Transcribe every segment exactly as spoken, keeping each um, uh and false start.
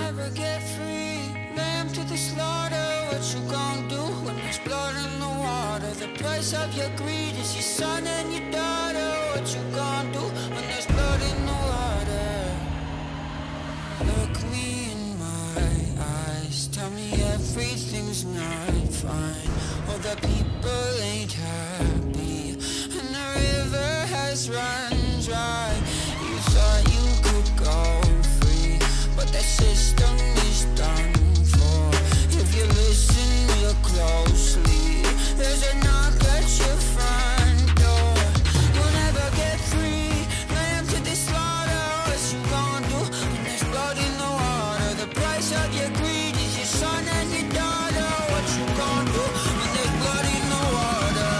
never get free. Lamb to the slaughter, what you gon' do when there's blood in the water? The price of your greed is your son and your daughter. What you gon' do when there's blood in the water? Look me in my eyes, tell me everything's not fine. All the people ain't happy, and the river has run dry. You thought you could go free, but that system is done for. If you listen real closely, there's a knock at your front door. You'll never get free. Lamb to the slaughter, what you gon' do when there's blood in the water? The price of your greed is your son and your daughter. What you gon' do when there's blood in the water?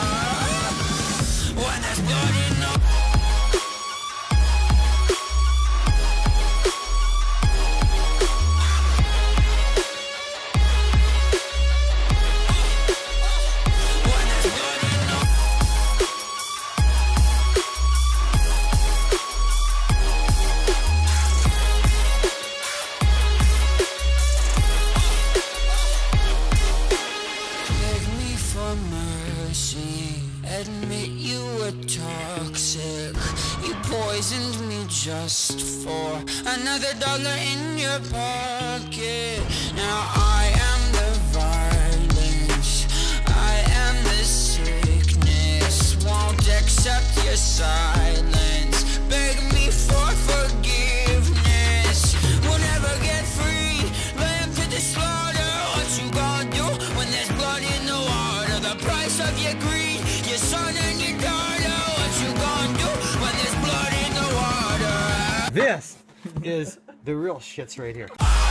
When there's blood in the admit you were toxic. You poisoned me just for another dollar in your pocket. Now I am the violence, I am the sickness. Won't accept your silence, beg me for forgiveness. We'll never get free. Lamb to the slaughter, what you gonna do when there's blood in the water? The price of your greed, your son and your daughter. What you gonna do when there's blood in the water? This is the real shits right here.